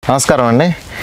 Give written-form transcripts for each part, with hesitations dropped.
నమస్కారం అండి.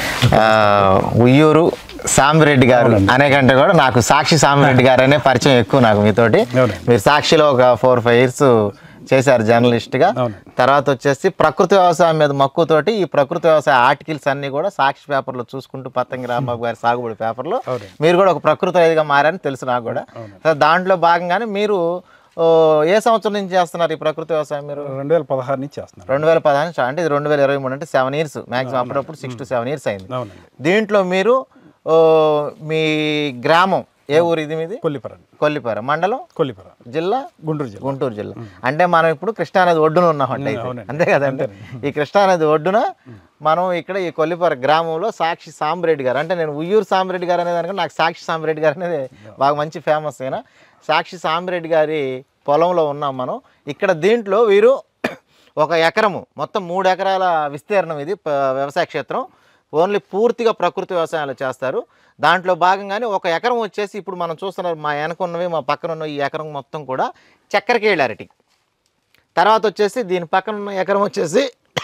ఉయ్యూరు సాంబిరెడ్డి గారు అనే కంటే కూడా నాకు సాక్షి సాంబిరెడ్డి గారు అనే పరిచయం ఎక్కువ నాకు మీతోటి. మీరు సాక్షిలో ఒక 4-5 years చేశారు జర్నలిస్ట్గా. తర్వాత వచ్చేసి ప్రకృతి వ్యవసాయం మీద మక్కువతోటి ఈ ప్రకృతి వ్యవసాయ ఆర్టికల్స్ అన్నీ కూడా సాక్షి పేపర్లో చూసుకుంటూ పతంగి రాంబాబు గారి సాగుబడి పేపర్లో మీరు కూడా ఒక ప్రకృతి రైతుగా మారని తెలుసు నాకు కూడా. దాంట్లో భాగంగానే మీరు ఏ సంవత్సరం నుంచి చేస్తున్నారు ఈ ప్రకృతి వ్యవసాయం? మీరు 2016 నుంచి చేస్తున్నారు. 2016 నుంచి అంటే ఇది 2023 అంటే 7 years మ్యాక్సిమం. అప్పుడప్పుడు 6 to 7 years అయింది. దీంట్లో మీరు మీ గ్రామం ఏ ఊరు ఇది మీది? కొల్లిపర మండలం, కొల్లిపర జిల్లా, గుంటూరు జిల్లా. అంటే మనం ఇప్పుడు కృష్ణానది ఒడ్డున ఉన్నామంటే అంతే కదండి. ఈ కృష్ణానది ఒడ్డున మనం ఇక్కడ ఈ కొల్లిపర గ్రామంలో సాక్షి సాంబిరెడ్డి గారు, అంటే నేను ఉయ్యూరు సాంబిరెడ్డి గారు అనేదానికంటే నాకు సాక్షి సాంబిరెడ్డి గారు అనేది బాగా మంచి ఫేమస్ అయినా సాక్షి సాంబిరెడ్డి గారి పొలంలో ఉన్నాం మనం. ఇక్కడ దీంట్లో వీరు ఒక ఎకరము మొత్తం 3 ఎకరాల విస్తీర్ణం ఇది వ్యవసాయ క్షేత్రం. ఓన్లీ పూర్తిగా ప్రకృతి వ్యవసాయాలు చేస్తారు. దాంట్లో భాగంగానే ఒక ఎకరం వచ్చేసి ఇప్పుడు మనం చూస్తున్నారు మా వెనకున్నవి మా పక్కన ఉన్న ఈ ఎకరం మొత్తం కూడా చక్కెరకేళి అరటి. తర్వాత వచ్చేసి దీని పక్కన ఉన్న ఎకరం వచ్చేసి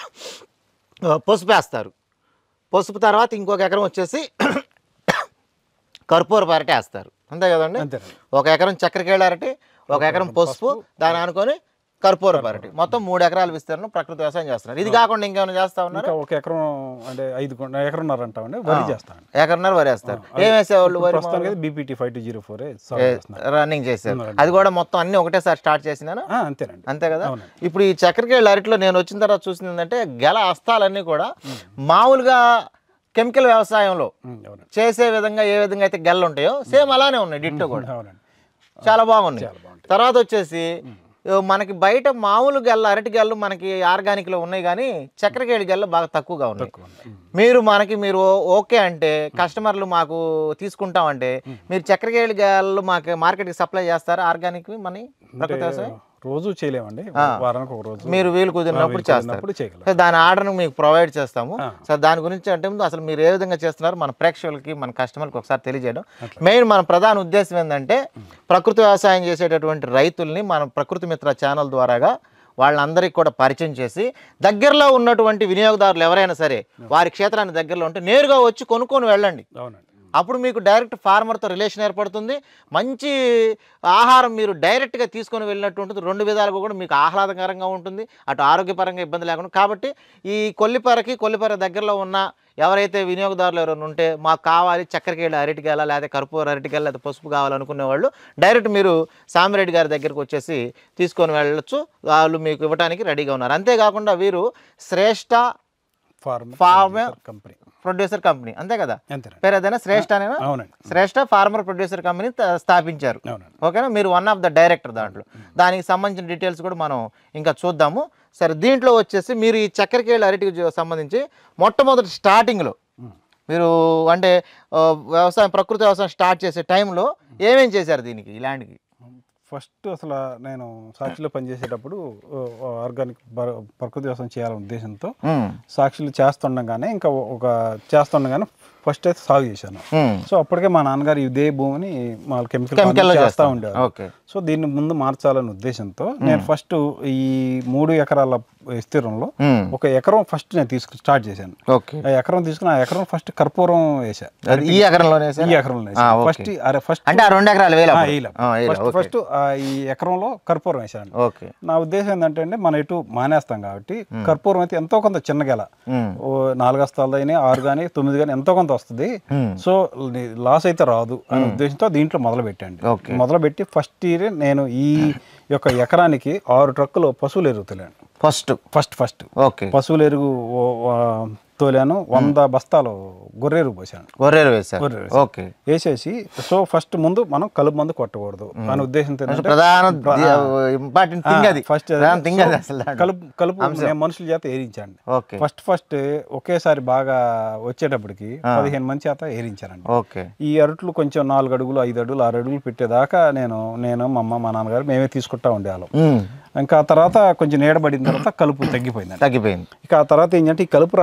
పసుపు వేస్తారు. పసుపు తర్వాత ఇంకొక ఎకరం వచ్చేసి కర్పూరపు అరటి వేస్తారు. అంతే కదండి. ఒక ఎకరం చక్కెరకేళి అరటి, ఒక ఎకరం పసుపు, దాన్ని అనుకొని కర్పూరపు అరటి, మొత్తం 3 ఎకరాల విస్తీర్ణం ప్రకృతి వ్యవసాయం చేస్తున్నారు. ఇది కాకుండా ఇంకేమైనా చేస్తా ఉన్నారు? ఒక ఎకరం అంటే 5 ఎకరన్నర అంటామండి వరి చేస్తాను. ఎకరన్నర వరి వేస్తారు. ఏం వేసేవాళ్ళు? బీపీటీ 5204 రన్నింగ్ చేశారు. అది కూడా మొత్తం అన్ని ఒకటేసారి స్టార్ట్ చేసినాను. అంతేనండి. అంతే కదా. ఇప్పుడు ఈ చక్కెరకేళి అరటిలో నేను వచ్చిన తర్వాత చూసింది ఏంటంటే గెల హస్తాలన్నీ కూడా మామూలుగా కెమికల్ వ్యవసాయంలో చేసే విధంగా ఏ విధంగా అయితే గెలలు ఉంటాయో సేమ్ అలానే ఉన్నాయి డిట్టో కూడా. చాలా బాగున్నాయి. తర్వాత వచ్చేసి మనకి బయట మామూలు గెల్ల అరటి గెల్లు మనకి ఆర్గానిక్లో ఉన్నాయి, కానీ చక్కెరకేళి గెల్లు బాగా తక్కువగా ఉన్నాయి. మీరు ఓకే అంటే కస్టమర్లు మాకు తీసుకుంటామంటే మీరు చక్కెరకేళి గెల్లు మాకు మార్కెట్కి సప్లై చేస్తారా? ఆర్గానిక్ మనీ ప్రకృతి వ్యవసాయం రోజు చేయలేమండి, వారానికి ఒక రోజు మీరు వీలు కుదిరినప్పుడు చేస్తారు. దాని ఆర్డర్ను మీకు ప్రొవైడ్ చేస్తాము. సో దాని గురించి అంటే ముందు అసలు మీరు ఏ విధంగా చేస్తున్నారు మన ప్రేక్షకులకి మన కస్టమర్కి ఒకసారి తెలియజేయడం మెయిన్ మన ప్రధాన ఉద్దేశం ఏంటంటే ప్రకృతి వ్యవసాయం చేసేటటువంటి రైతుల్ని మనం ప్రకృతి మిత్ర ఛానల్ ద్వారాగా వాళ్ళందరికీ కూడా పరిచయం చేసి దగ్గరలో ఉన్నటువంటి వినియోగదారులు ఎవరైనా సరే వారి క్షేత్రానికి దగ్గరలో ఉంటే నేరుగా వచ్చి కొనుక్కొని వెళ్ళండి. అప్పుడు మీకు డైరెక్ట్ ఫార్మర్తో రిలేషన్ ఏర్పడుతుంది. మంచి ఆహారం మీరు డైరెక్ట్గా తీసుకొని వెళ్ళినట్టు ఉంటుంది. 2 విధాలుగా కూడా మీకు ఆహ్లాదకరంగా ఉంటుంది, అటు ఆరోగ్యపరంగా ఇబ్బంది లేకుండా. కాబట్టి ఈ కొల్లిపర దగ్గరలో ఉన్న ఎవరైతే వినియోగదారులు ఎవరైనా ఉంటే మాకు కావాలి చక్కెరకేళి అరటికేళ లేదా కర్పూర అరటికేళ లేదా పసుపు కావాలనుకునే వాళ్ళు డైరెక్ట్ మీరు సాంబిరెడ్డి గారి దగ్గరకు వచ్చేసి తీసుకొని వెళ్ళొచ్చు. వాళ్ళు మీకు ఇవ్వడానికి రెడీగా ఉన్నారు. అంతేకాకుండా వీరు శ్రేష్ఠ ఫార్మర్ ప్రొడ్యూసర్ కంపెనీ, అంతే కదా పేరు ఏదైనా శ్రేష్ఠ అనేనా? శ్రేష్ఠ ఫార్మర్ ప్రొడ్యూసర్ కంపెనీ స్థాపించారు. ఓకేనా, మీరు వన్ ఆఫ్ ద డైరెక్టర్ దాంట్లో. దానికి సంబంధించిన డీటెయిల్స్ కూడా మనం ఇంకా చూద్దాము. సరే, దీంట్లో వచ్చేసి మీరు ఈ చక్కెరకేళి అరటికి సంబంధించి మొట్టమొదటి స్టార్టింగ్లో మీరు అంటే ప్రకృతి వ్యవసాయం స్టార్ట్ చేసే టైంలో ఏమేం చేశారు దీనికి ఈ ల్యాండ్కి? ఫస్ట్ అసలు నేను సాక్షిలో పనిచేసేటప్పుడు ఆర్గానిక్ ప్రకృతి వ్యవసాయం చేయాలనే ఉద్దేశంతో సాక్షిలో చేస్తుండగానే ఫస్ట్ అయితే సాగు చేశాను. సో అప్పటికే మా నాన్నగారు ఇదే భూమిని మా కెమికల్ చేస్తూ ఉండేవారు. సో దీన్ని ముందు మార్చాలనే ఉద్దేశంతో నేను ఫస్ట్ ఈ 3 ఎకరాల విస్తీర్ణంలో ఒక ఎకరం ఫస్ట్ నేను స్టార్ట్ చేశాను. ఆ ఎకరం తీసుకుని ఆ ఎకరం ఫస్ట్ కర్పూరం వేసాను. ఈ ఎకరంలోనే ఫస్ట్ ఈ ఎకరంలో కర్పూరం వేసాను. నా ఉద్దేశం ఏంటంటే మనం ఇటు మానేస్తాం కాబట్టి కర్పూరం అయితే ఎంతో కొంత చిన్న గెల 4 హస్తాలు అయినా 6 కానీ 9 కానీ ఎంతో కొంత వస్తుంది. సో లాస్ అయితే రాదు అనే ఉద్దేశంతో దీంట్లో మొదలుపెట్టి ఫస్ట్ ఇయర్ నేను ఈ యొక్క ఎకరానికి 6 ట్రక్కులు పశువులు ఎరువు తోలాను. ఫస్ట్ పశువుల ఎరువు తోలాను. 100 బస్తాలు గొర్రెరు పోసాను. వేసేసి సో ఫస్ట్ ముందు మనం కలుపు మందు కొట్టకూడదు అనే ఉద్దేశంతో కలుపు మనుషుల చేత ఏరించండి. ఫస్ట్ ఒకేసారి బాగా వచ్చేటప్పటికి 15 మంది చేత ఏరించారండి. ఈ అరట్లు కొంచెం 4 అడుగులు 5 అడుగులు 6 అడుగులు పెట్టేదాకా నేను మా అమ్మ మా నాన్నగారు మేమే తీసుకుంటా ఉండేవాళ్ళం. ఇంకా ఆ తర్వాత కొంచెం నీడబడిన తర్వాత కలుపు తగ్గిపోయింది. ఇక ఆ తర్వాత ఏంటంటే ఈ కలుపు రాకుండా ఉండాలి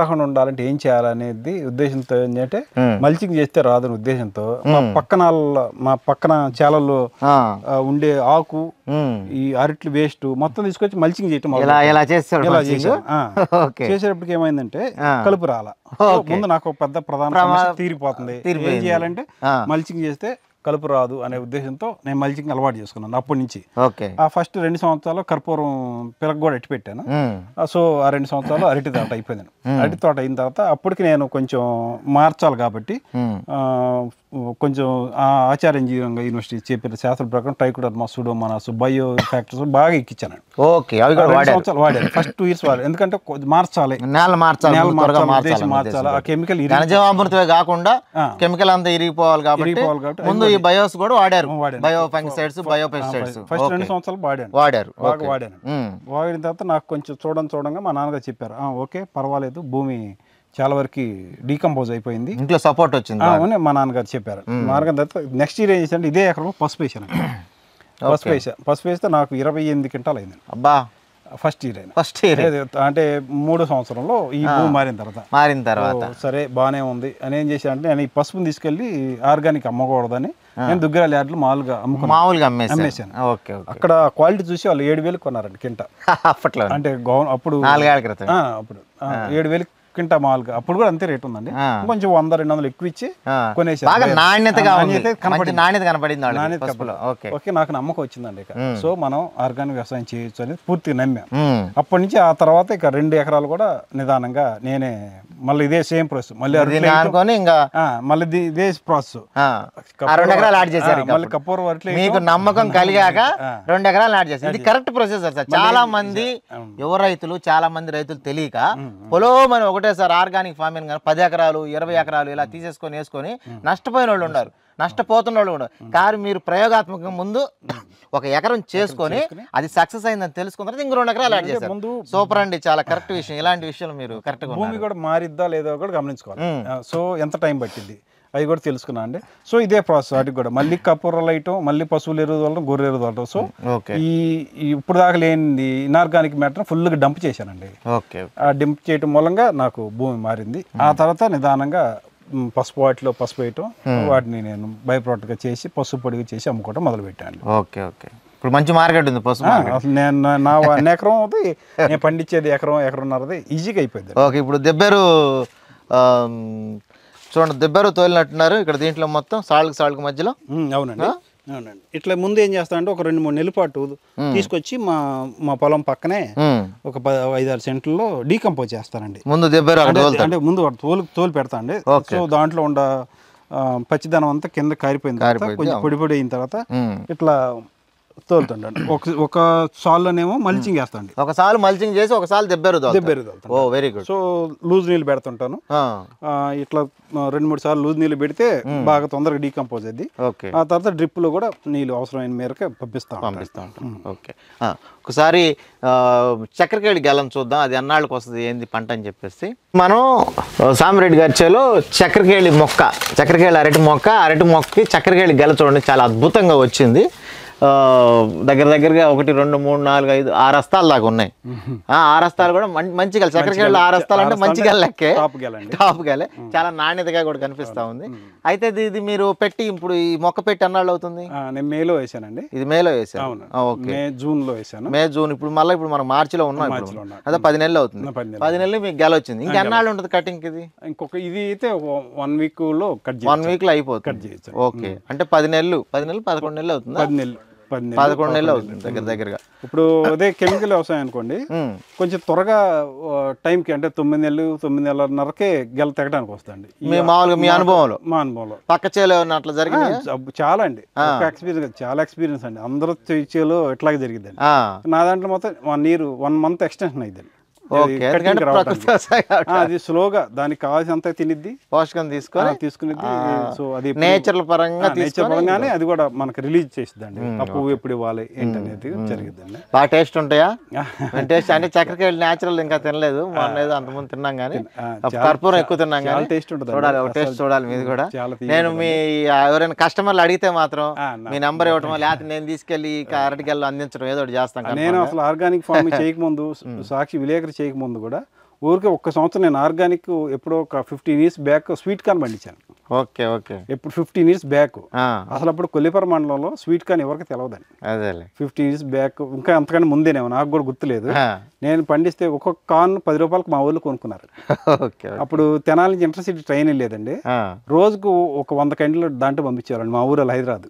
రావాలంటే ఏం చేయాలనేది ఉద్దేశంతో ఏంటంటే మల్చింగ్ చేస్తే రాదని ఉద్దేశంతో మా పక్కన చేలల్లో ఉండే ఆకు ఈ అరట్లు వేస్ట్ మొత్తం తీసుకొచ్చి మల్చింగ్ చేయటం చేసేటప్పటికి ఏమైందంటే కలుపు రాల. ముందు నాకు పెద్ద ప్రధాన సమస్య తీరిపోతుంది. ఏం చేయాలంటే మల్చింగ్ చేస్తే కలుపు రాదు అనే ఉద్దేశంతో నేను మల్చింగ్ అలవాటు చేసుకున్నాను అప్పటి నుంచి. ఆ ఫస్ట్ 2 సంవత్సరాలు కర్పూరం పిలక కూడా ఎట్టి పెట్టాను. సో ఆ 2 సంవత్సరాలు అరటి తోట అయిపోయింది. అరటి తోట అయిన తర్వాత అప్పటికి నేను కొంచెం మార్చాలి కాబట్టి కొంచెం ఆచార్య ఇంజనీరింగ్ యూనివర్సిటీ చెప్పిన శాస్త్ర ప్రకారం ట్రైకోడర్మా, సూడోమోనాస్, బయో ఫ్యాక్టర్స్ బాగా ఎక్కించాను. సంవత్సరాలు వాడాను. ఫస్ట్ 2 years వాడాను. ఎందుకంటే మార్చాలి, మార్చాలి. ఆ కెమికల్ కాకుండా కెమికల్ అంతా ఇరిగిపోవాలి కాబట్టి ముందు ఈ బయోస్ కూడా వాడారు. Bio fungicides, bio pesticides first 2 సంవత్సరాలు వాడాను. బాగా వాడాను. వాడిన తర్వాత నాకు కొంచెం చూడంగా మా నాన్నగారు చెప్పారు, ఓకే పర్వాలేదు, భూమి చాలా వరకు డీకంపోజ్ అయిపోయింది, ఇంట్లో సపోర్ట్ వచ్చింది అని మా నాన్నగారు చెప్పారు. మా నాన్నగారు తర్వాత నెక్స్ట్ ఇయర్ ఏం చేశాను, ఇదే ఎకరం పసుపు వేసాను. పసుపు వేస్తే నాకు 28 క్వింటాలు అయింది. అబ్బా, ఫస్ట్ ఇయర్ అంటే 3వ సంవత్సరంలో ఈ భూమి మారిన తర్వాత సరే బాగానే ఉంది అని ఏం చేశానంటే, నేను ఈ పసుపుని తీసుకెళ్లి ఆర్గానిక్ అమ్మకూడదని నేను దుగ్గరాల యార్డ్లో మామూలుగా అమ్మేశాను. అక్కడ క్వాలిటీ చూసి వాళ్ళు 7,000 కొన్నారండి కింట. అప్పట్లో అంటే అప్పుడు 4 ఏళ్ల క్రితం అప్పుడు 7,000 కింటా మామూలుగా. అప్పుడు కూడా అంతే రేట్ ఉందండి. కొంచెం 100-200 ఎక్కువ ఇచ్చి కొనేసాను. నాణ్యత కనపడింది. ఓకే, నాకు నమ్మకం వచ్చిందండి. సో మనం ఆర్గానిక్ వ్యవసాయం చేయొచ్చు అనేది పూర్తిగా నమ్మాం. అప్పటి నుంచి ఆ తర్వాత ఇక 2 ఎకరాలు కూడా నిదానంగా నేనే మళ్ళీ ఇదే సేమ్ ప్రాసెస్ మళ్ళీ ఇదే ప్రాసెస్ మళ్ళీ కపూర్ వరట్లే మీకు నమ్మకం కలిగాక 2 ఎకరాలు యాడ్ చేశారు. ఇది కరెక్ట్ ప్రొసీజర్ సార్. చాలా మంది యువ రైతులు, చాలా మంది రైతులు తెలియక పొలోమని ఒకటేసారి ఆర్గానిక్ ఫార్మింగ్ 10 ఎకరాలు 20 ఎకరాలు ఇలా వేసుకొని నష్టపోయిన వాళ్ళు ఉన్నారు, నష్టపోతున్న వాళ్ళు ఉన్నారు. కానీ మీరు ప్రయోగాత్మకంగా ముందు 1 ఎకరం చేసుకొని అది సక్సెస్ అయిందని తెలుసుకున్న తర్వాత ఇంకో 2 ఎకరాలు యాడ్ చేశారు. సూపర్ అండి, చాలా కరెక్ట్ విషయం. ఇలాంటి విషయాలు మీరు కరెక్ట్ గా భూమి కూడా మారిద్దా లేదో కూడా గమనించుకోవాలి. సో ఎంత టైం పట్టింది అవి కూడా తెలుసుకున్నా అండి. సో ఇదే ప్రాసెస్ వాటికి కూడా మళ్ళీ కపూరలు వేయటం, మళ్ళీ పశువులు ఎరువు వల్ల గొర్రె ఎరువు వల్ల. సో ఈ ఇప్పుడు దాకా లేనిది ఇనార్గానిక్ మ్యాటర్ ఫుల్గా డంప్ చేశానండి. ఆ డంప్ చేయటం మూలంగా నాకు భూమి మారింది. ఆ తర్వాత నిదానంగా వాటిలో పసుపు వేయటం, వాటిని నేను బై ప్రోడక్ట్గా చేసి పసుపు పొడిగా చేసి అమ్ముకోవటం మొదలు పెట్టాను. ఇప్పుడు మంచి మార్కెట్ ఉంది పసుపు. అసలు నేను నా ఎకరం అవుతుంది, నేను పండించేది ఎకరంన్నరది ఈజీగా అయిపోయింది. ఇప్పుడు దెబ్బేరు చూడండి, దెబ్బేరు తోలినట్టున్నారు ఇక్కడ. దీంట్లో మొత్తం సాళ్ళకి మధ్యలో. అవునండి. ఇట్లా ముందు ఏం చేస్తానంటే ఒక 2-3 నెలల పాటు తీసుకొచ్చి మా పొలం పక్కనే ఒక 5-6 సెంట్లలో డీకంపోజ్ చేస్తానండి. ముందు దెబ్బేరు అంటే ముందు తోలు పెడతా అండి. సో దాంట్లో ఉండ పచ్చిదనం అంతా కింద కారిపోయింది, కొంచెం పొడి అయిన తర్వాత ఇట్లా తోలుతుండండి. ఒక సాల్లోనేమో మల్చింగ్ వేస్తాండి. ఒక సాల్ మల్చింగ్ చేసి ఒక సాల్ దెబ్బేరు. Oh very good. So loose నీళ్ళు పెడుతుంటాను. ఇట్లా 2-3 సార్లు లూజ్ నీళ్ళు పెడితే బాగా తొందరగా డీకంపోజ్ అయింది. ఆ తర్వాత డ్రిప్ లో కూడా నీళ్ళు అవసరమైన మేరకు పంపిస్తా ఉంటాను. ఓకే, ఒకసారి చక్కెరకేళి గెలం చూద్దాం, అది ఎన్నాళ్ళకి వస్తుంది ఏంది పంట అని చెప్పేసి. మనం సామిరెడ్డి గారి చేలో చక్కెరకేళి అరటి మొక్కకి చక్కెరకేళి గెల చూడండి, చాలా అద్భుతంగా వచ్చింది. దగ్గరగా 1 2 3 4 5 6 హస్తాలు దాకా ఉన్నాయి. 6 హస్తాలు కూడా మంచి గెల. చక్కెరకేళి 6 హస్తాలు అంటే మంచి గెల లెక్కే, టాప్ గెలే. చాలా నాణ్యతగా కూడా కనిపిస్తా ఉంది. అయితే ఇది మీరు పెట్టి ఇప్పుడు ఈ మొక్క పెట్టి అన్నాళ్ళు అవుతుంది? నేను మేలో వేసానండి. ఇది మేలో వేసాను. జూన్ లో వేసాను. జూన్. ఇప్పుడు మళ్ళీ మనం మార్చిలో ఉన్నాం. అదే 10 నెలలు అవుతుంది. 10 నెలలు మీకు గెల వచ్చింది. ఇంకా ఎన్నాళ్ళు ఉంటుంది కటింగ్? ఇది ఇంకొక ఇది అయితే 1 week లో కట్ 1 week లో అయిపోతుంది. కట్ చేయొచ్చు. ఓకే, అంటే 10 నెలలు 11 నెలలు అవుతుంది. 11 నెలలు అవుతుంది దగ్గరగా. ఇప్పుడు అదే కెమికల్ వ్యవసాయం అనుకోండి, కొంచెం త్వరగా టైంకి అంటే 9 నెలలు 9 నెలలన్నరకే గెల తెగడానికి వస్తుంది. మామూలుగా మీ అనుభవంలో? మా అనుభవంలో పక్క చేలో అట్లా జరిగింది చాలా అండి. చాలా ఎక్స్పీరియన్స్ అండి. అందరూ చేలో ఎట్లాగే జరిగిందండి. నా దాంట్లో మొత్తం 1 month ఎక్స్టెన్షన్ అయిందండి. అది స్లోగా దానికి కావాల్సినంత తినిద్ది, పోషకం తీసుకునిద్ది. సో అది నేచర్ పరంగానే అది కూడా మనకు రిలీజ్ చేసిద్దండి. ఆ పువ్వు ఎప్పుడు ఇవ్వాలి ఏంటనేది జరిగిద్దండి. బాగా టేస్ట్ ఉంటాయా? టేస్ట్ అంటే చక్కెరకేళి నేచురల్ ఇంకా తినలేదు, మొన్న అంతకుముందు తిన్నాం కానీ కర్పూరం ఎక్కువ తిన్నాం కానీ టేస్ట్ ఉంటుంది. టేస్ట్ చూడాలి మీది కూడా. నేను మీ ఎవరైనా కస్టమర్లు అడిగితే మాత్రం మీ నెంబర్ ఇవ్వటం, లేకపోతే నేను తీసుకెళ్లి అరటికెళ్ళి అందించడం ఏదో ఒకటి చేస్తాను. నేను అసలు ఆర్గానిక్ ఫార్మింగ్ చేయకముందు, సాక్షి విలేకరు చేయకముందు కూడా ఊరికే ఒక్క సంవత్సరం నేను ఆర్గానిక్ ఎప్పుడో ఒక 15 years బ్యాక్ స్వీట్ కార్న్ పండించాను. Okay okay. ఎప్పుడు 15 years బ్యాక్. అసలు అప్పుడు కొల్లిపర మండలంలో స్వీట్ కార్న్ ఎవరికి తెలియదండి. అదేలే 15 years బ్యాక్, ఇంకా అంతకన్నా ముందేనేమో, నాకు కూడా గుర్తులేదు. నేను పండిస్తే ఒక్కొక్క కార్న్ 10 రూపాయలకు మా ఊళ్ళు కొనుక్కున్నారు. అప్పుడు తెనాలి నుంచి ఇంటర్సిటీ ట్రైన్ లేదండి, రోజుకు ఒక 100 కండ్లు దాంట్లో పంపించేవారండి మా ఊరు హైదరాబాద్.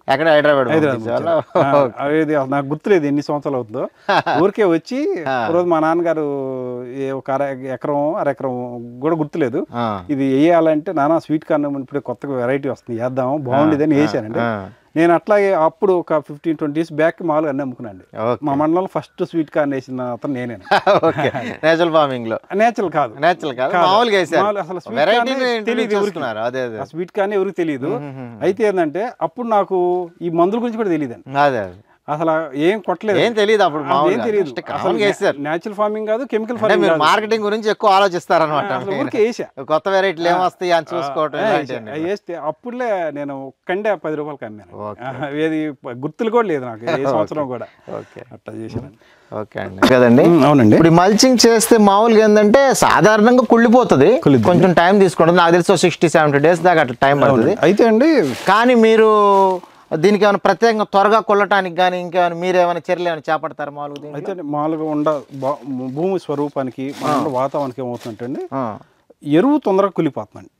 అది నాకు గుర్తులేదు ఎన్ని సంవత్సరాలు అవుతుందో. ఊరికే వచ్చి రోజు మా నాన్నగారు ఒక అరెకరం కూడా గుర్తులేదు, ఇది వేయాలంటే నాన్న స్వీట్ కార్న్ ఇప్పుడు కొత్తగా వెరైటీ వస్తుంది వేద్దాము బాగుండేదని వేసానండి. నేను అట్లాగే అప్పుడు ఒక 15-20 years బ్యాక్ మామూలుగా అన్నీ అమ్ముకున్నాండి. మా మండలంలో ఫస్ట్ స్వీట్ కార్న్ వేసిన అతను నేనే. నేచురల్ ఫార్మింగ్ లో. నేచురల్ కాదు, అసలు స్వీట్ కార్న్ ఎవరికి తెలియదు. అయితే ఏంటంటే అప్పుడు నాకు ఈ మందుల గురించి కూడా తెలియదండి. అసలు ఏం కొట్టలేదు, ఏం తెలియదు అప్పుడు, ఏం తెలియదు. నేచురల్ ఫార్మింగ్ కాదు, కెమికల్ ఫార్మింగ్. మార్కెటింగ్ గురించి ఎక్కువ ఆలోచిస్తారనమాట. కొత్త వెరైటీలు ఏమొస్తాయి అని చూసుకోవటం వేస్తే అప్పుడులే నేను కండే 10 రూపాయలకి అమ్మాను. ఏది గుర్తులు కూడా లేదు నాకు ఏ సంవత్సరం కూడా. అట్లా చేసాను. ఓకే అండి కదండి. అవునండి. ఇప్పుడు మల్చింగ్ చేస్తే మామూలుగా ఏంటంటే సాధారణంగా కుళ్ళిపోతుంది, కొంచెం టైం తీసుకుంటుంది. నాకు తెలిసి 60-70 days దాకా అట్లా టైం పడుతుంది. అయితే అండి కానీ మీరు దీనికి ఏమైనా ప్రత్యేకంగా త్వరగా కొల్లటానికి కానీ ఇంకేమైనా మీరు ఏమైనా చర్యలు ఏమైనా చేపడతారు మామూలుగా? అయితే మామూలుగా భూమి స్వరూపానికి వాతావరణానికి ఏమవుతుందంటే ఎరువు తొందరగా కులిపోతుందండి,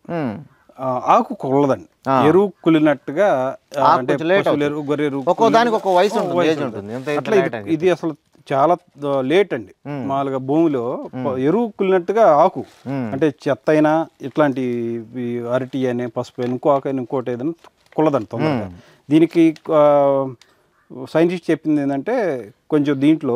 ఆకు కొల్లదండి. ఎరువు కులినట్టుగా అంటే ఒక్కోదానికి ఒక వయసు ఉంటుంది. ఇది అసలు చాలా లేట్ అండి. మామూలుగా భూమిలో ఎరువు కులినట్టుగా ఆకు అంటే చెత్త అయినా ఇట్లాంటి అరటి అని పసుపు ఇంకో ఆకు అయినా ఇంకోటి ఏదైనా కుల్లదండి తొందరగా. దీనికి సైంటిస్ట్ చెప్పింది ఏంటంటే కొంచెం దీంట్లో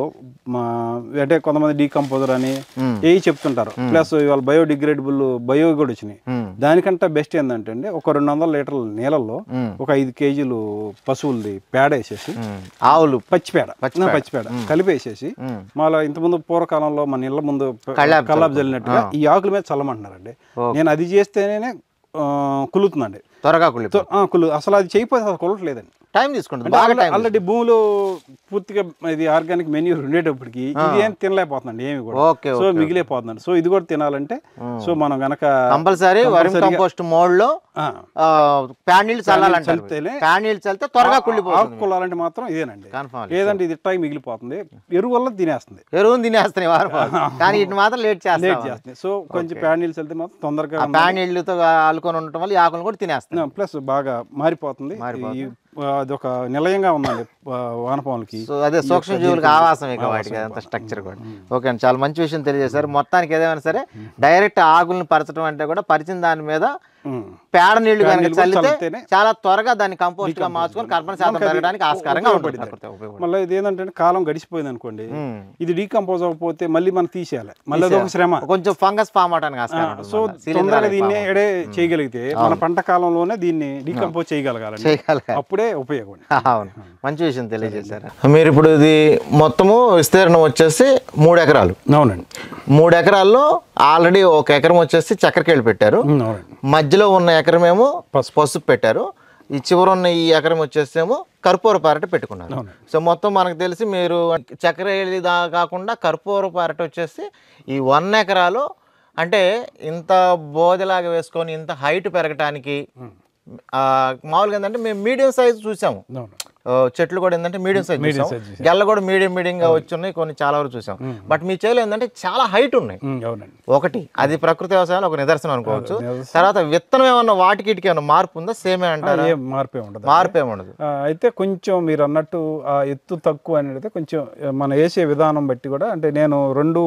అంటే కొంతమంది డీకంపోజర్ అని ఏవి చెప్తుంటారు, ప్లస్ ఇవాళ బయోడిగ్రేడబుల్ బయో కూడా వచ్చినాయి. దానికంటే బెస్ట్ ఏంటంటే అండి ఒక 200 లీటర్ల నీళ్ళల్లో ఒక 5 kgs పశువులది పేడ వేసేసి, ఆవులు పచ్చిపేడ కలిపేసేసి, మళ్ళీ ఇంతకుముందు పూర్వకాలంలో మన ఇళ్ళ ముందు కల్లాపు జల్లినట్టుగా ఈ ఆకుల మీద చల్లమంటున్నారండి. నేను అది చేస్తేనే కులుతుందండి, త్వరగా కులు. అసలు అది చేయకపోతే అసలు కులట్లేదండి, టైం తీసుకుంటుంది. ఆల్రెడీ భూమిలో పూర్తిగా ఇది ఆర్గానిక్ మెన్యూర్ ఉండేటప్పటికి ఇది ఏం తినలేకపోతుందండి ఏమి కూడా, సో మిగిలిపోతుందండి. సో ఇది కూడా తినాలంటే సో మనం గనక కంపల్సరీ కంపోస్ట్ మోడ్ లో ప్యాడ్ నీళ్ళు చల్లితే త్వరగా కుళ్ళిపోతుంది. కుళ్ళాలంటే మాత్రం ఇదేనండి, లేదంటే ఇది టైం మిగిలిపోతుంది. ఎరువు వల్ల ఎరువుని తినేస్తాయి కానీ ఇటు మాత్రం లేట్ చేస్తాయి. సో కొంచెం ప్యాడ్ నీళ్ళు చల్లితే మాత్రం తొందరగా ప్యాడ్ నీళ్ళతో ఆలుకొని ఉండటం వల్ల ఆకులు కూడా తినేస్తాయి, ప్లస్ బాగా మారిపోతుంది. అదొక నిలయంగా ఉందండి వానపాములకి. అదే సూక్ష్మజీవులకు ఆవాసం ఇక వాటికి అంత స్ట్రక్చర్ కూడా. ఓకే అండి, చాలా మంచి విషయం తెలియజేశారు. మొత్తానికి ఏదైనా సరే డైరెక్ట్ ఆకులను పరచడం అంటే కూడా పరిచిన దాని మీద పేడ నీళ్లు కనుక చల్లితే చాలా త్వరగా దాన్ని కంపోస్ట్ గా మార్చుకొని కార్బన్ శాతం పెరగడానికి ఆస్కారంగా ఉంటుంది. మళ్ళీ ఇది ఏంటంటే కాలం గడిచిపోయింది అనుకోండి, ఇది డీకంపోజ్ అవ్వకపోతే మళ్ళీ మనం తీసేయాలి, మళ్ళీ అదొక శ్రమ, కొంచెం ఫంగస్ ఫామ్ అవడానికి ఆస్కారం. సో తొందరగా దీన్ని ఎడే చేయగలిగితే మన పంట కాలంలోనే దీన్ని డీకంపోజ్ చేయగలగాలి, అప్పుడే ఉపయోగం. అవును, మంచి విషయం తెలియజేశారు మీరు. ఇప్పుడు ఇది మొత్తము విస్తీర్ణం వచ్చేసి 3 ఎకరాలు. అవునండి. 3 ఎకరాల్లో ఆల్రెడీ 1 ఎకరం వచ్చేసి చక్కెరకేళి పెట్టారు, మధ్యలో ఉన్న ఎకరమేమో పసుపు పెట్టారు, ఈ చివరున్న ఈ ఎకరం వచ్చేసేమో కర్పూర పారట పెట్టుకున్నారు. సో మొత్తం మనకు తెలిసి మీరు చక్కెరకేళి కాకుండా కర్పూర పారట వచ్చేసి ఈ 1 ఎకరాలో అంటే ఇంత బోధలాగా వేసుకొని ఇంత హైట్ పెరగటానికి మామూలుగా ఏంటంటే మేము మీడియం సైజ్ చూసాము, చెట్లు కూడా ఏంటంటే మీడియం సైజ్ చూసాం, గెల్ల కూడా మీడియంగా వచ్చి ఉన్నాయి, కొన్ని చాలా వరకు చూసాం. బట్ మీ చేలు ఏంటంటే చాలా హైట్ ఉన్నాయి. ఒకటి అది ప్రకృతి వ్యవసాయంలో ఒక నిదర్శనం అనుకోవచ్చు. తర్వాత విత్తనం ఏమన్నా వాటికి ఇటుకి ఏమన్నా మార్పు ఉందా? సేమే అంటారా? మార్పే ఉండదు. అయితే కొంచెం మీరు అన్నట్టు ఎత్తు తక్కువ అనేది కొంచెం మనం వేసే విధానం బట్టి కూడా, అంటే నేను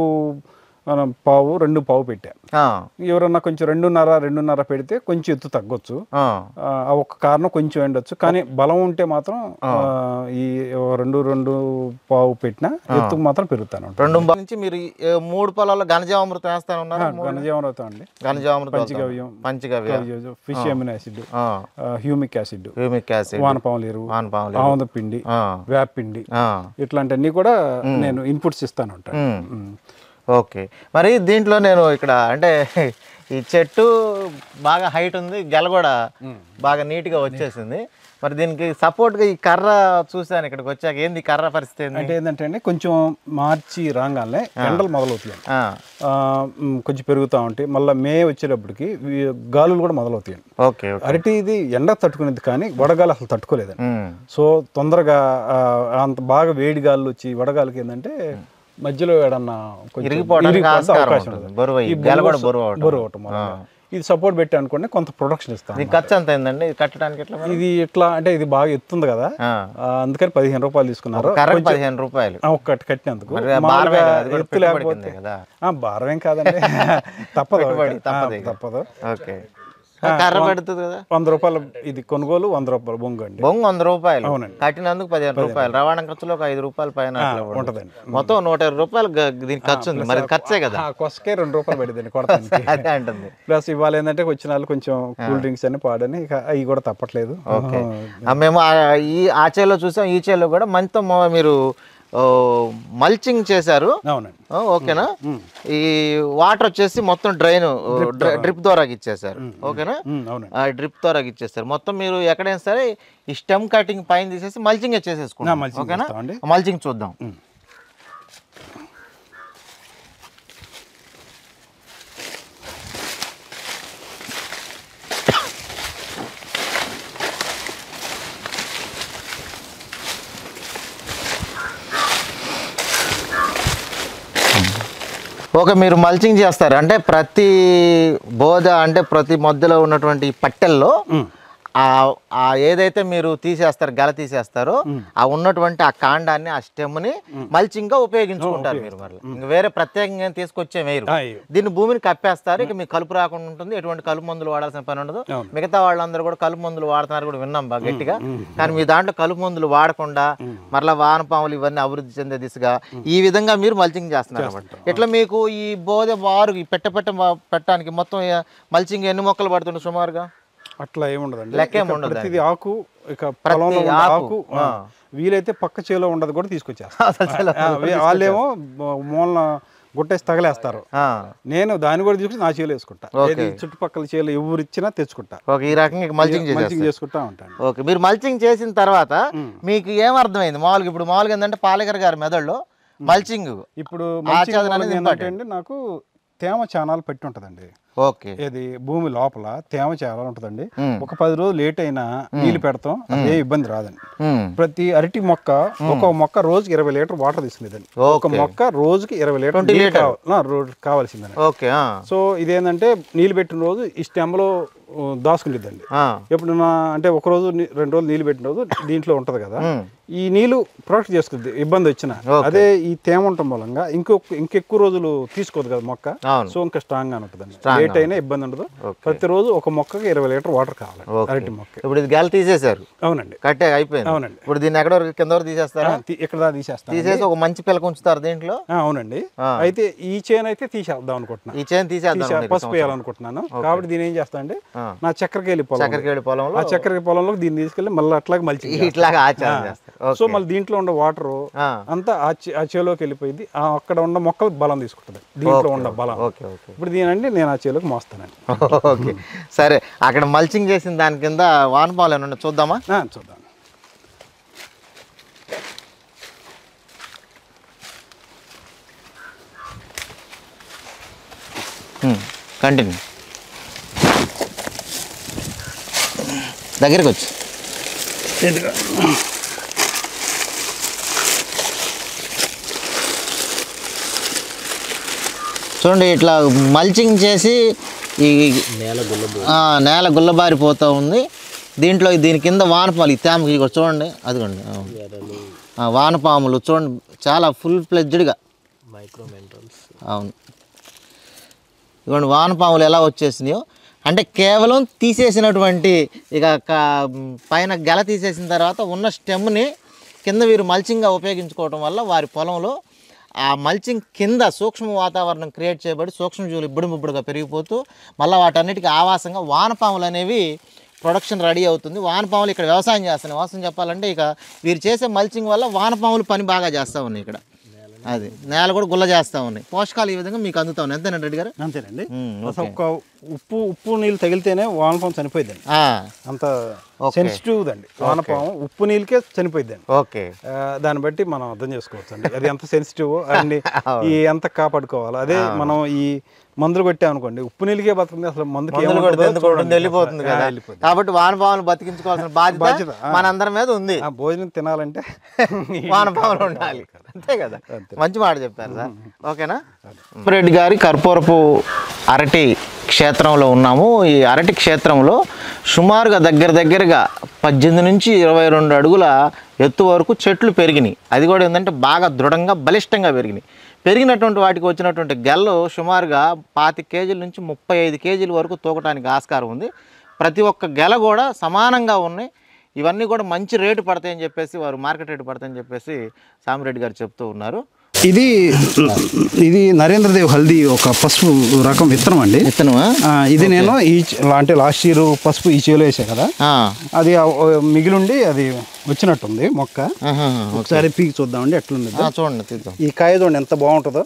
2 పావు పెట్టా, ఎవరన్నా కొంచెం 2.5 పెడితే కొంచెం ఎత్తు తగ్గొచ్చు, ఒక కారణం కొంచెం ఎండొచ్చు. కానీ బలం ఉంటే మాత్రం ఈ 2 పావు పెట్టినా ఎత్తుకు మాత్రం పెరుగుతాను. 2 నుంచి మీరు 3 పొలాల్లో ఘనజీవామృతం వేస్తాను ఉన్నారు. ఘనజీవామృతం అండి, ఘనజీవామృతం, పంచగవ్యం, fish amino acid, humic acid, వానపాముల ఎరువు, ఆముద పిండి, వేపపిండి, ఇట్లాంటివన్నీ కూడా నేను ఇన్పుట్స్ ఇస్తాను ఉంటాను. ఓకే, మరి దీంట్లో నేను ఇక్కడ అంటే ఈ చెట్టు బాగా హైట్ ఉంది, గెల కూడా బాగా నీట్గా వచ్చేసింది. మరి దీనికి సపోర్ట్గా ఈ కర్ర చూసాను ఇక్కడికి వచ్చాక, ఏంది కర్ర పరిస్థితి అంటే ఏంటంటే అండి, కొంచెం మార్చి రాగానే ఎండలు మొదలవుతాయి, కొంచెం పెరుగుతూ ఉంటాయి. మళ్ళీ మే వచ్చేటప్పటికి గాలులు కూడా మొదలవుతాయి. ఓకే. అరటి ఇది ఎండ తట్టుకునేది కానీ వడగాలి అసలు తట్టుకోలేదండి. సో తొందరగా అంత బాగా వేడి గాలు వచ్చి వడగాలికి ఏంటంటే మధ్యలో ఏడన్నా అవకాశం ఉంటుంది, బరువు అవటం. ఇది సపోర్ట్ పెట్టి అనుకోండి కొంత ప్రొడక్షన్ ఇస్తాను. ఖర్చు ఎంత అయిందండి కట్టడానికి? ఇది ఎట్లా అంటే ఇది బాగా ఎత్తుంది కదా, అందుకని 15 రూపాయలు తీసుకున్నారు. 15 రూపాయలు ఒక్కటి కట్టినందుకు. ఎత్తు లేకపోతే భారమేం కాదండి, తప్పదు. కర్ర పడుతుంది కదా, 100 రూపాయలు ఇది కొనుగోలు, 100 రూపాయలు బొంగు అండి. బొంగు 100 రూపాయలు. అవునండి. కట్టినందుకు 15 రూపాయలు, రవాణా ఖర్చులో ఒక 5 రూపాయలు పైన ఉంటుందండి. మొత్తం 120 రూపాయలు దీనికి ఖర్చు ఉంది. మరి ఖర్చే కదా, కొసకే 2 రూపాయలు పడిందండి కొడతానికి. అదే అంటుంది. ప్లస్ ఇవాళ ఏంటంటే వచ్చిన వాళ్ళు కొంచెం కూల్ డ్రింక్స్ అని పాడని ఇక అవి కూడా తప్పట్లేదు. మేము ఆ చేలో చూసాం, ఈ చేలో కూడా మంచితో మీరు మల్చింగ్ చేశారు. అవునండి. ఓకేనా? ఈ వాటర్ వచ్చేసి మొత్తం డ్రిప్ ద్వారా ఇచ్చేసారు. ఓకేనా? డ్రిప్ ద్వారా ఇచ్చేసారు. మొత్తం మీరు ఎక్కడైనా సరే ఈ స్టెమ్ కటింగ్ పైన తీసేసి మల్చింగ్ చేసేసుకున్నాం. ఓకేనా? మల్చింగ్ చూద్దాం. ఓకే, మీరు మల్చింగ్ చేస్తారు అంటే ప్రతి బోధ అంటే ప్రతి మధ్యలో ఉన్నటువంటి పట్టెల్లో ఏదైతే మీరు తీసేస్తారు, గల తీసేస్తారో ఆ ఉన్నటువంటి ఆ కాండాన్ని, ఆ స్టెమ్ని మల్చింగ్ గా ఉపయోగించుకుంటారు మీరు. మరి ఇంకా వేరే ప్రత్యేకంగా తీసుకొచ్చే వేరు, దీన్ని భూమిని కప్పేస్తారు. ఇక మీకు కలుపు రాకుండా ఉంటుంది, ఎటువంటి కలుపు మందులు వాడాల్సిన పని ఉండదు. మిగతా వాళ్ళందరూ కూడా కలుపు మందులు వాడుతున్నారు కూడా విన్నాం బాగా గట్టిగా. కానీ మీ దాంట్లో కలుపు మందులు వాడకుండా మరలా వానపాములు ఇవన్నీ అభివృద్ధి చెందే దిశగా ఈ విధంగా మీరు మల్చింగ్ చేస్తున్నారు అన్నమాట. ఇట్లా మీకు ఈ బోధ వారు పెట్టడానికి మొత్తం మల్చింగ్ ఎన్ని మొక్కలు పడుతుంది సుమారుగా? అట్లా ఏముండదండి, ప్రతిది ఆకు ఇక ఆకు వీలైతే పక్క చేలో ఉండదు కూడా తీసుకొచ్చేస్తారు. వాళ్ళేమో మూలన గుట్టేసి తగలేస్తారు, నేను దాన్ని కూడా తీసుకుని నా చేలో వేసుకుంటా. చుట్టుపక్కల చేలో ఎవరు ఇచ్చినా తెచ్చుకుంటా. ఈ రకంగా మల్చింగ్ చేసుకుంటా ఉంటాను. ఓకే, మీరు మల్చింగ్ చేసిన తర్వాత మీకు ఏమర్థమైంది? మామూలుగా ఏంటంటే పాలేకర్ గారి మెదడులో మల్చింగ్ ఇప్పుడు ఏంటంటే నాకు తేమ చానాలు పెట్టి ఉంటదండి. ఓకే, ఇది భూమి లోపల తేమ చాలా ఉంటదండి. ఒక 10 రోజులు లేట్ అయినా నీళ్ళు పెడతాం, ఏ ఇబ్బంది రాదండి. ప్రతి అరటి మొక్క ఒక మొక్క రోజుకి 20 లీటర్ వాటర్ తీసుకునేదండి. ఒక మొక్క రోజుకి 20 లీటర్ కావాల్సిందండి. సో ఇదేంటంటే నీళ్ళు పెట్టిన రోజు ఈ స్టెమ్ లో దాచుకునేదండి. ఎప్పుడన్నా అంటే ఒక రోజు 2 రోజులు నీళ్ళు పెట్టిన రోజు దీంట్లో ఉంటది కదా, ఈ నీళ్లు ప్రొటెక్ట్ చేసుకుంది ఇబ్బంది వచ్చిన. అదే ఈ తేమ ఉండటం మూలంగా ఇంకెక్కువ రోజులు తీసుకోదు కదా మొక్క, సో ఇంకా స్ట్రాంగ్ గా ఉంటుందండి. లేట్ అయినా ఇబ్బంది ఉండదు. ప్రతిరోజు ఒక మొక్కకి 20 లీటర్ వాటర్ కావాలి అరటి మొక్క. ఇప్పుడు ఇది గాలి తీసేశారు? అవునండి, కట్టే అయిపోయింది. అవునండి. ఇప్పుడు దీన్ని ఎక్కడ కింద తీసేస్తారా? ఇక్కడ తీసేసి ఒక మంచి పిల్లక ఉంచుతారు దీంట్లో. అవునండి. అయితే ఈ చేను అయితే తీసేద్దాం అనుకుంటున్నాను, ఈ చేను తీసేద్దాం, పసుపు వేయాలనుకుంటున్నాను. కాబట్టి దీని ఏం చేస్తా అంటే నా చక్కెరకేళి పొలంలో ఆ చక్కెరకేళి పొలంలో దీన్ని తీసుకెళ్లి మళ్ళీ అట్లాగే మళ్ళీ ఇట్లాగా ఆచారం చేస్తారు. సో మళ్ళీ దీంట్లో ఉండే వాటర్ అంతా ఆ చేలోకి వెళ్ళిపోయింది, అక్కడ ఉన్న మొక్కలు బలం తీసుకుంటుంది, దీంట్లో ఉన్న బలం. ఇప్పుడు దీనండి నేను ఆ చేలోకి మోస్తానండి. ఓకే, సరే. అక్కడ మల్చింగ్ చేసిన దాని కింద వానపాలు ఏమన్నా చూద్దామా? చూద్దాం. కంటిన్యూ, దగ్గరికి వచ్చి చూడండి. ఇట్లా మల్చింగ్ చేసి ఈ నేల గుల్లబారిపోతూ ఉంది. దీని కింద వానపాములు, ఈ తేమకి చూడండి, అదిగోండి వానపాములు చూడండి, చాలా ఫుల్ ఫ్లెడ్జ్డ్గా. అవును, ఇదిగోండి వానపాములు ఎలా వచ్చేసినాయో. అంటే కేవలం తీసేసినటువంటి ఇక పైన గెల తీసేసిన తర్వాత ఉన్న స్టెమ్ని కింద వీరు మల్చింగ్గా ఉపయోగించుకోవడం వల్ల వారి పొలంలో ఆ మల్చింగ్ కింద సూక్ష్మ వాతావరణం క్రియేట్ చేయబడి సూక్ష్మజీవులు ఇబ్బడిముబ్బడిగా పెరిగిపోతూ మళ్ళీ వాటన్నిటికీ ఆవాసంగా వానపాములు అనేవి ప్రొడక్షన్ రెడీ అవుతుంది. వానపాములు ఇక్కడ వ్యవసాయం చేస్తున్నాయి. వాస్తవం చెప్పాలంటే ఇక వీరు చేసే మల్చింగ్ వల్ల వానపాములు పని బాగా చేస్తూ ఉన్నాయి. ఇక్కడ అది నేల కూడా గుల్ల చేస్తూ ఉన్నాయి. పోషకాలు ఈ విధంగా మీకు అందుతా ఉన్నాయి. అంతేనండి రెడ్డి గారు? అంతేనండి. ఉప్పు నీళ్ళు తగిలితేనే వానపాము చనిపోయిందండి. అంత సెన్సిటివ్ అండి వానపాము, ఉప్పు నీళ్ళకే చనిపోయిందండి. ఓకే, దాన్ని బట్టి మనం అర్థం చేసుకోవచ్చు అండి అది ఎంత సెన్సిటివ్ అండి, ఈ ఎంత కాపాడుకోవాలి. అదే మనం ఈ మందులు కొట్టామనుకోండి ఉప్పు నీళ్ళకే బతుకుంది, అసలు మందుకి వెళ్ళిపోతుంది కదా. కాబట్టి వానపాములు బతికించుకోవాల్సిన బాధ్యత మనందరి మీద ఉంది. భోజనం తినాలంటే వానపాములు ఉండాలి, అంతే కదా. మంచి మాట చెప్పారు సార్. ఓకేనా. రెడ్డి గారి కర్పూరపు అరటి క్షేత్రంలో ఉన్నాము. ఈ అరటి క్షేత్రంలో సుమారుగా దగ్గరగా 18 నుంచి 22 అడుగుల ఎత్తు వరకు చెట్లు పెరిగినాయి. అది కూడా ఏంటంటే బాగా దృఢంగా బలిష్టంగా పెరిగినటువంటి వాటికి వచ్చినటువంటి గెల్లు సుమారుగా 25 కేజీల నుంచి 35 కేజీల వరకు తూకటానికి ఆస్కారం ఉంది. ప్రతి ఒక్క గెల కూడా సమానంగా ఉన్నాయి. ఇవన్నీ కూడా మంచి రేటు పడతాయని చెప్పేసి వారు మార్కెట్ రేటు పడతాయని చెప్పేసి సామిరెడ్డి గారు చెప్తూ ఉన్నారు. ఇది నరేంద్రదేవ్ హల్దీ ఒక పసుపు రకం విత్తనం అండి. ఇది నేను అంటే లాస్ట్ ఇయర్ పసుపు ఈ చేలో వేసా కదా, అది మిగిలిండి అది వచ్చినట్టుంది మొక్క. ఒకసారి పీకి చూద్దామండి ఎట్లుంది. చూడండి, ఈ కాయ చూడండి ఎంత బాగుంటుందో.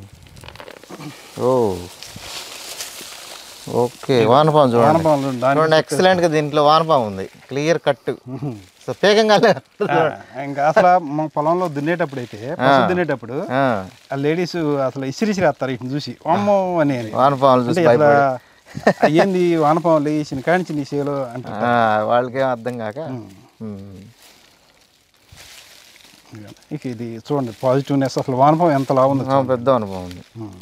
ఓకే, వానపాము చూడండి, ఎక్సలెంట్ గా దీంట్లో వానపాము ఉంది, క్లియర్ కట్. ఇంకా అసలు మా పొలంలో దున్నేటప్పుడు అయితే దున్నేటప్పుడు ఆ లేడీస్ అసలు ఇసిరిసిరేస్తారు ఇటు చూసి అమ్మో అని ఏంది వానపాములు వేసిన కానించి నీ సేలో అంటే వాళ్ళకేం అర్థం కాక. ఇక ఇది చూడండి పాజిటివ్నెస్, అసలు వానపాము ఎంత లావు ఉంది, పెద్ద వానపాము ఉంది.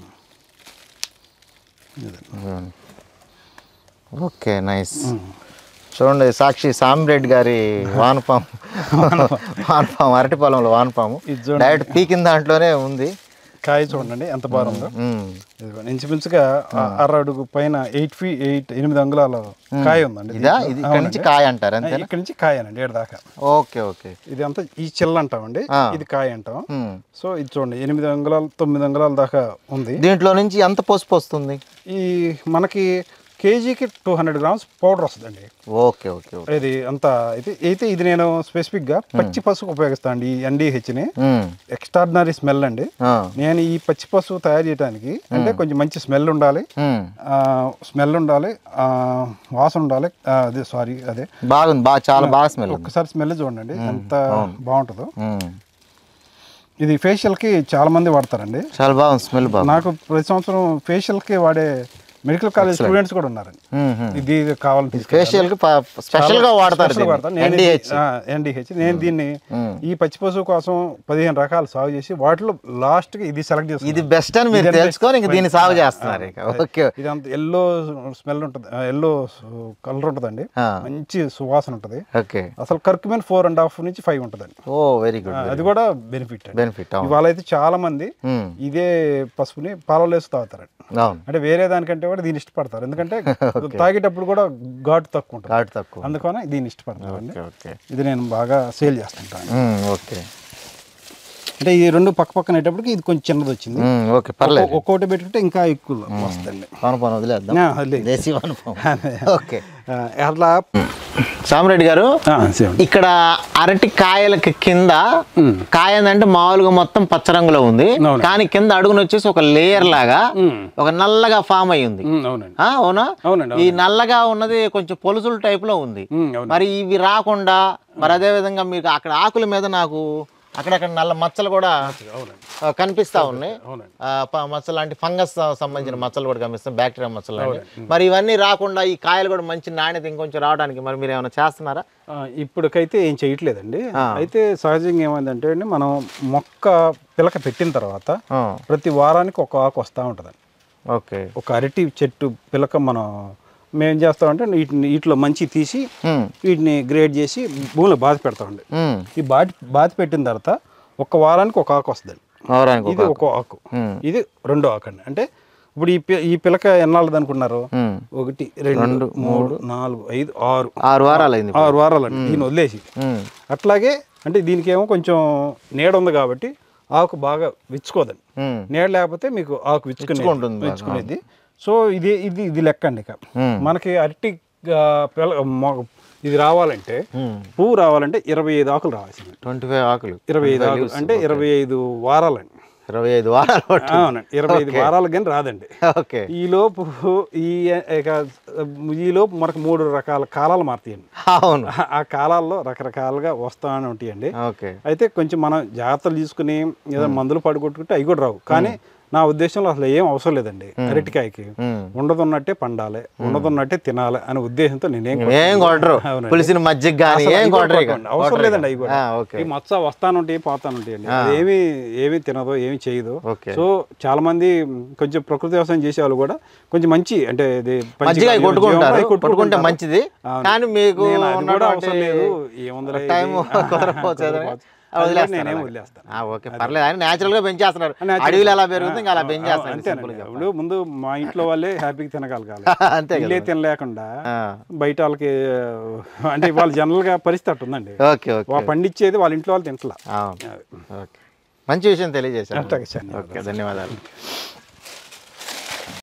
Okay, nice. చూడండి, సాక్షి సామిరెడ్డి గారి వానపాము అరటి పొలంలో వానపాము డైరెక్ట్ పీకిన దాంట్లోనే ఉంది. కాయ చూడండి ఎంత బాగుందో. ఇంచుమించుగా 6 అడుగు పైన 8 అంగుళాల కాయ ఉందండి. ఇక్కడ నుంచి కాయ అంటారు, ఇక్కడ నుంచి కాయనండి 7 దాకా. ఓకే ఓకే, ఇది అంతా ఈ చిల్ల అంటామండి, ఇది కాయ అంటాం. సో ఇది చూడండి 8 అంగుళాలు 9 అంగుళాల దాకా ఉంది. దీంట్లో నుంచి ఎంత పసుపు వస్తుంది? ఈ మనకి కేజీకి 200 గ్రామ్స్ పౌడర్ వస్తుందండి. ఓకే ఓకే, ఇది అంతా అయితే ఇది నేను స్పెసిఫిక్గా పచ్చి పసుపు ఉపయోగిస్తాను అండి. ఈ NDHని ఎక్స్ట్రాడినరీ స్మెల్ అండి. నేను ఈ పచ్చి పసుపు తయారు చేయడానికి అంటే కొంచెం మంచి స్మెల్ ఉండాలి, వాసన ఉండాలి. అదే బాగుంది, చాలా బాగా స్మెల్. ఒక్కసారి స్మెల్ చూడండి ఎంత బాగుంటుందో. ఇది ఫేషియల్కి చాలా మంది వాడతారండి. చాలా బాగుంది స్మెల్. నాకు ప్రతి సంవత్సరం ఫేషియల్కి వాడే మెడికల్ కాలేజ్ స్టూడెంట్స్ కూడా ఉన్నారండి. ఇది కావాలంటే ఫేషియల్ కి స్పెషల్ గా వాడతారు NDH. నేను దీన్ని ఈ పచ్చి పసుపు కోసం 15 రకాలు సాగు చేసి వాటిలో లాస్ట్ కి ఇది సెలెక్ట్ చేస్తాను. ఇది బెస్ట్ అని మీరు తెలుసుకొని దీన్ని సాగు చేస్తున్నారు. ఇది అంత ఎల్లో స్మెల్ ఉంటుంది, ఎల్లో కలర్ ఉంటుందండి, మంచి సువాసన ఉంటుంది. అసలు కర్కుమెన్ 4.5 నుంచి 5 ఉంటుందండి. ఓ వెరీ గుడ్, అది కూడా బెనిఫిట్. ఇవాళ అయితే చాలా మంది ఇదే పసుపుని పాలలో వేసి తాగుతారండి. అంటే వేరే దానికంటే కూడా దీన్ని ఇష్టపడతారు, ఎందుకంటే తాగేటప్పుడు కూడా ఘాటు తక్కువ ఉంటుంది, అందుకని దీన్ని ఇష్టపడతారు. ఇది నేను బాగా సేల్ చేస్తుంటాను. ఓకే, అంటే ఈ రెండు పక్క పక్కన అయ్యేటప్పటికి ఇది కొంచెం చిన్నది వచ్చింది. ఓకే, పర్లేదు. ఒక్కొక్కటి పెట్టుకుంటే ఇంకా ఎక్కువ వస్తుంది. ఓకే, అట్లా సామిరెడ్డి గారు ఇక్కడ అరటి కాయలకి కింద కాయ అంటే మామూలుగా మొత్తం పచ్చ రంగులో ఉంది, కానీ కింద అడుగున వచ్చేసి ఒక లేయర్ లాగా ఒక నల్లగా ఫామ్ అయ్యి ఉంది. అవునా? ఈ నల్లగా ఉన్నది కొంచెం పొలుసుల టైప్ లో ఉంది. మరి ఇవి రాకుండా మరి అదే విధంగా మీకు అక్కడ ఆకుల మీద నాకు అక్కడక్కడ నల్ల మచ్చలు కూడా కనిపిస్తా ఉన్నాయి. మచ్చలు లాంటి ఫంగస్ సంబంధించిన మచ్చలు కూడా కనిపిస్తాయి, బ్యాక్టీరియా మచ్చలు లాంటి. మరి ఇవన్నీ రాకుండా ఈ కాయలు కూడా మంచి నాణ్యత ఇంకొంచెం రావడానికి మరి మీరు ఏమైనా చేస్తున్నారా? ఇప్పటికైతే ఏం చేయట్లేదండి. అయితే సహజంగా ఏమైందంటే అండి, మనం మొక్క పిలక పెట్టిన తర్వాత ప్రతి వారానికి ఒక ఆకు వస్తూ ఉంటుందండి. ఓకే, ఒక అరటి చెట్టు పిలక మనం మేమేం చేస్తామంటే వీటిలో మంచి తీసి వీటిని గ్రేడ్ చేసి భూమిలో బాధ పెడతామండి. ఈ బాధ పెట్టిన తర్వాత ఒక వారానికి ఒక ఆకు వస్తుంది. ఇది ఒక ఆకు, ఇది రెండో ఆకు అండి. అంటే ఇప్పుడు ఈ పిలక ఎన్నాళ్ళది అనుకున్నారు? 1 2 3 4 5 6 వారాలు అండి దీన్ని వదిలేసి. అట్లాగే అంటే దీనికి ఏమో కొంచెం నీడ ఉంది కాబట్టి ఆకు బాగా విచ్చుకోదండి. నీడ లేకపోతే మీకు ఆకు విచ్చుకునేది. సో ఇది లెక్క అండి. ఇక మనకి అరటి ఇది రావాలంటే పువ్వు రావాలంటే 25 ఆకులు రావాల్సింది. 25 ఆకులు 25 ఆకులు అంటే 25 వారాలండి. 25 వారాలు పడుతుంది. అవునండి, 25 వారాలకు కానీ రాదండి. ఓకే. ఈలోపు ఈలోపు మనకు 3 రకాల కాలాలు మారుతాయండి. అవును. ఆ కాలాల్లో రకరకాలుగా వస్తానే ఉంటాయండి. ఓకే. అయితే కొంచెం మనం జాగ్రత్తలు తీసుకుని ఏదో మందులు పడుకుంటుంటే అవి కూడా రావు. కానీ నా ఉద్దేశంలో అసలు ఏం అవసరం లేదండి. అరటికాయకి ఉండదున్నట్టే పండాలి, ఉండదున్నట్టే తినాలి అనే ఉద్దేశంతో నేనేం పులిసిన మజ్జిగ అవసరం లేదండి. అవి కూడా ఈ మచ్చ వస్తానుంటాయి పోతానుంటాయండి. అది ఏమీ తినదు, ఏమి చేయదు. సో చాలా మంది కొంచెం ప్రకృతి వ్యవసాయం చేసే వాళ్ళు కూడా కొంచెం మంచి అంటే కొట్టుకుంటే మంచిది. కానీ మీకు కూడా అవసరం లేదు, ఏముంది నేనేం వదిలేస్తాను. ఓకే, పర్లేదు. ఆయన నేచురల్ గా పెంచేస్తున్నారు. అడవిలో ఎలా పెరుగుతుంది ఇంకా అలా పెంచేస్తారు. ముందు మా ఇంట్లో వాళ్ళే హ్యాపీగా తినగలగాలి, అంతే. ఇల్లే తినలేకుండా బయట వాళ్ళకి అంటే వాళ్ళ జనరల్ గా పరిస్థితి ఉందండి. పండించేది వాళ్ళ ఇంట్లో వాళ్ళు తింటలా. మంచి విషయం తెలియజేశారు. ధన్యవాదాలు.